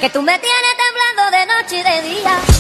Que tú me tienes temblando de noche y de día.